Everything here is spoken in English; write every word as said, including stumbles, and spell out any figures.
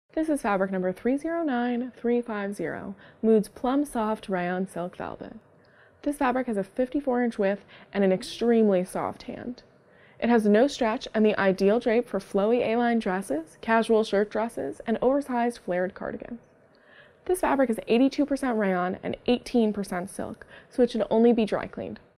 This is fabric number three zero nine three five zero, Mood's Plum Soft Rayon Silk Velvet. This fabric has a fifty-four inch width and an extremely soft hand. It has no stretch and the ideal drape for flowy A-line dresses, casual shirt dresses, and oversized flared cardigans. This fabric is eighty-two percent rayon and eighteen percent silk, so it should only be dry cleaned.